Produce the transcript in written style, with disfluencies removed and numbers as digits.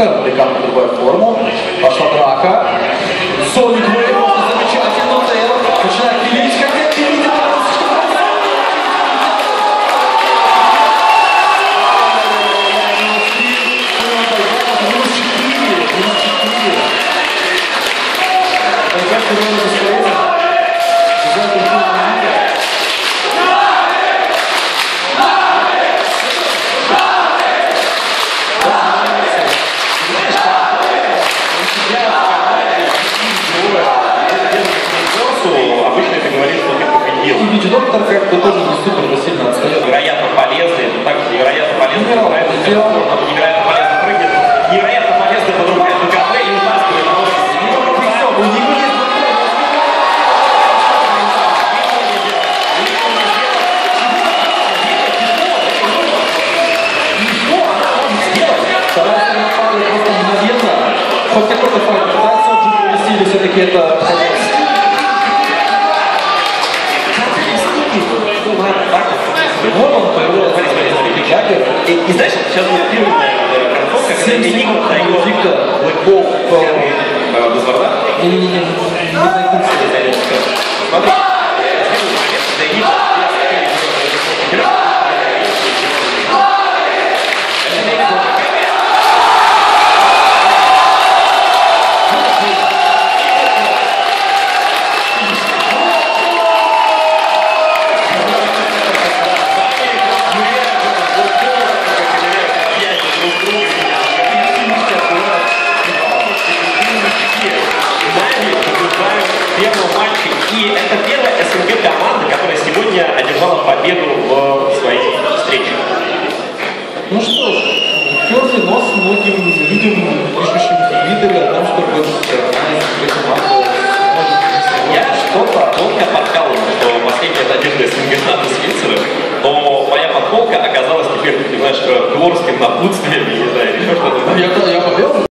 Супер, декан другая форму. Пошла драка. Соник выиграл, замечательно. Тейлор начинает пилить, хотя пилить. Обычно это говорит, что ты победил. И видеодоктор как-то тоже не супер сильно отстает. Невероятно полезный, также невероятно полезный. Невероятно полезно прыгает. Невероятно полезно подрубает БКТ и утаскивает просто. У него есть хоть какой-то файт пытается отжить провести, или все-таки это... Вот он появляется. И знаешь, сейчас будет первая концовка, когда Энигма дает Блэкбол без варда. Не Смотри. Первого матча, и это первая СНГ команда, которая сегодня одержала победу в своей встрече. Ну что ж, твердый нос многим людям, пишущим в Твиттере, о том, что Я что-то тонко подкалывал, что последняя надежда СНГ НАТО Свицера, но моя подколка оказалась теперь, ты знаешь, дворским напутствием, не знаю, еще что-то. Я победил.